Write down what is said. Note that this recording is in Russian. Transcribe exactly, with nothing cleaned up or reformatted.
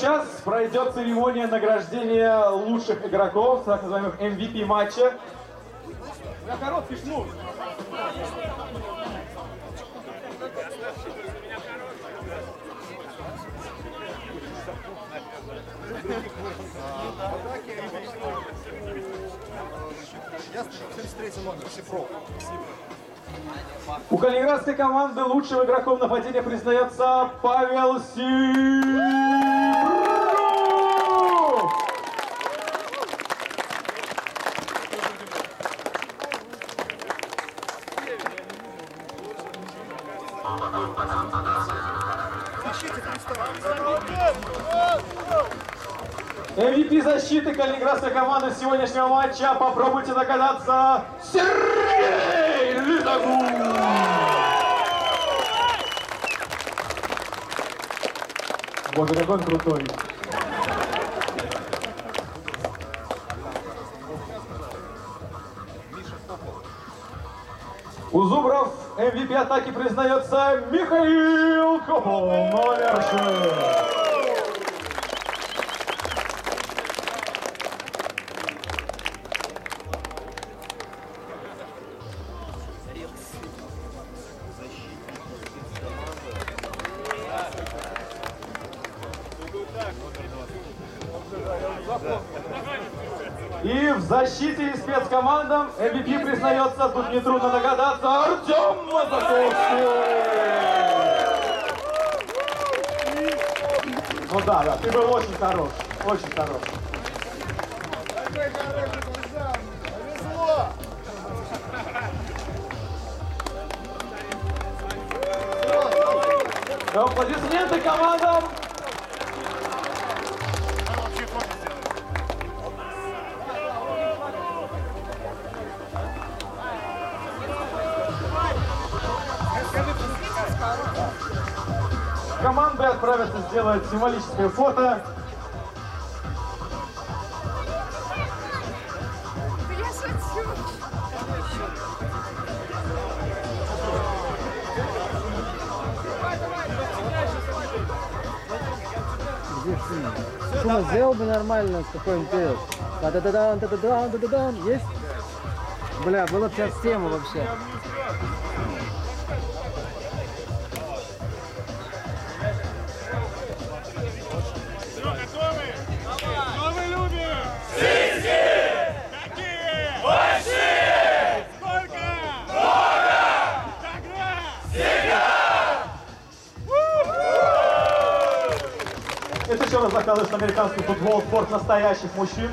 сейчас пройдет церемония награждения лучших игроков, так называемых эм ви пи матча. На короткий шнур. семьдесят третий номер, Сифров. У калининградской команды лучшим игроком нападения признается Павел Сифров. эм ви пи защиты калининградской команды сегодняшнего матча. Попробуйте догадаться. Сергей Литогуз! Боже, какой он крутой. У зубров эм ви пи атаки признается Михаил Копол, номер шесть. И в защите и спецкомандам эм ви пи признается, тут нетрудно догадаться, Артем Мазаковский. Ну да, да, ты был очень хорош, очень хорош. Аплодисменты командам. Команды отправятся сделать символическое фото. Я шучу. Где шум? Шума сделал бы нормально, какой-нибудь пел. Та-да-да-дан, та-да-дан, та-да-дан. Есть? Бля, была бы сейчас тема вообще. Это еще раз доказывает, что американский футбол – спорт настоящих мужчин.